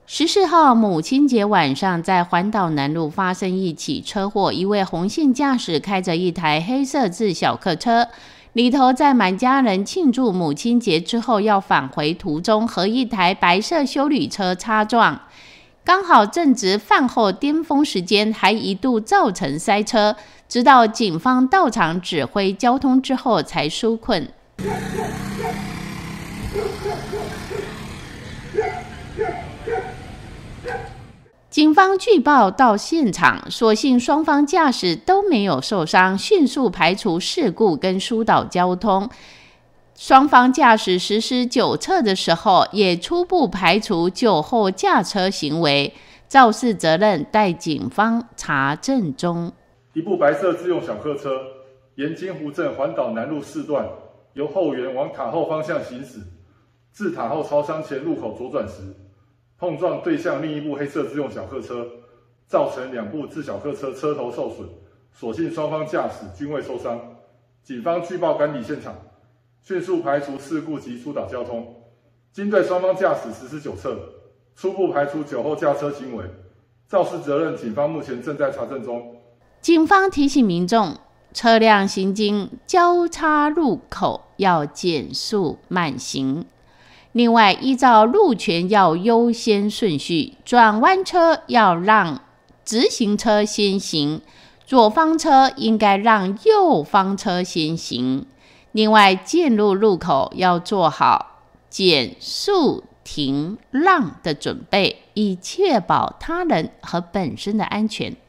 14号母亲节晚上，在环岛南路发生一起车祸，一位洪姓驾驶开着一台黑色自小客车，里头载满家人庆祝母亲节之后要返回途中，和一台白色休旅车擦撞，刚好正值饭后巅峰时间，还一度造成塞车，直到警方到场指挥交通之后才纾困。警方据报到现场，所幸双方驾驶都没有受伤，迅速排除事故跟疏导交通。双方驾驶实施酒测的时候，也初步排除酒后驾车行为，肇事责任待警方查证中。 一部白色自用小客车沿金湖镇环岛南路4段，由后园往塔后方向行驶，至塔后超商前路口左转时，碰撞对向另一部黑色自用小客车，造成2部自小客车车头受损，所幸双方驾驶均未受伤。警方据报赶抵现场，迅速排除事故及疏导交通。经对双方驾驶实施酒测，初步排除酒后驾车行为，肇事责任警方目前正在查证中。 警方提醒民众，车辆行经交叉路口要减速慢行。另外，依照路权要优先顺序，转弯车要让直行车先行，左方车应该让右方车先行。另外，进入路口要做好减速停让的准备，以确保他人和本身的安全。